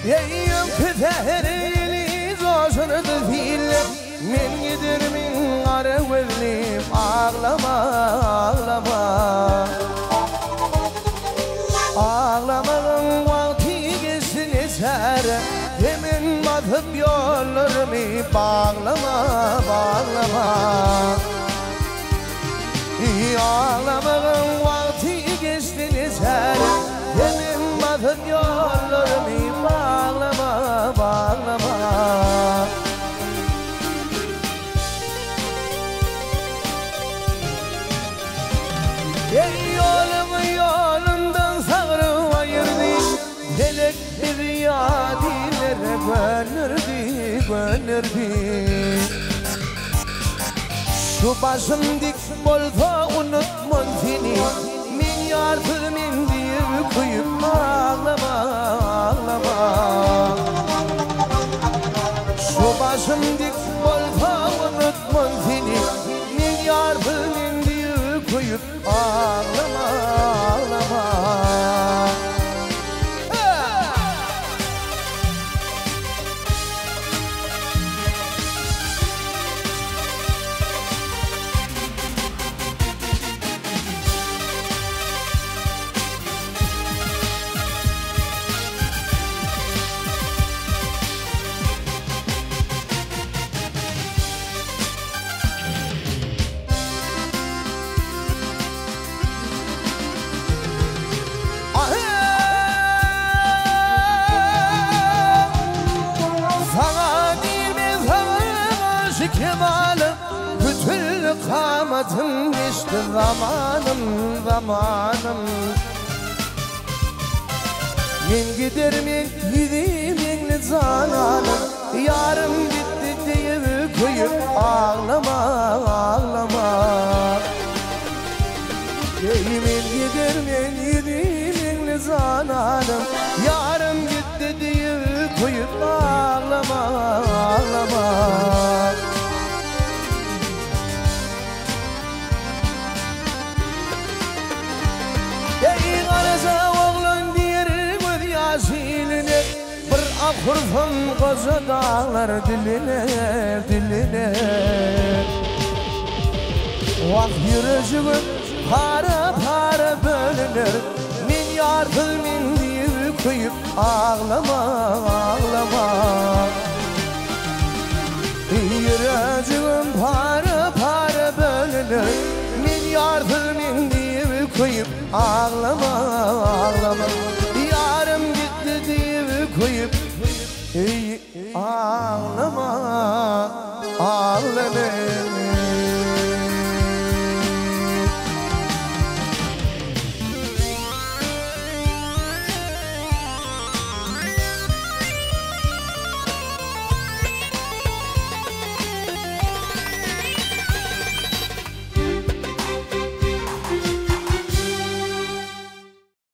Eyyem kütehri zoşurdu fil men gidermin ara gözlim ağlama ağlama ağlamanın vakti geçsin eser yemin batıp yollarımı bağlama bağlama ağlamanın vakti geçsin eser yemin batıp yollarımı bağlama bağlama ey yolundan sağırı ayırdı Felek riyadilere gönderdi Şu başım dik bolsa unutmam seni Min yardım diye koyup ağlama ağlama Şu başım dik bolsa unutmam seni Min yardım diye koyup ağlama ağlama Kamatım geçti zamanım zamanım Men gider men gideyim en zananım Yarım gitti diye koyup ağlama ağlama Men gider men gideyim en zananım Yarım gitti diye koyup ağlama ağlama Bir akurfum koca dağlar diline Vak yürücüğüm para bölünür Min yardım diye koyup ağlama ağlama Yürücüğüm para bölünür Min yardım diye koyup ağlama ağlama Yarım gitti diye koyup ağlama ağlama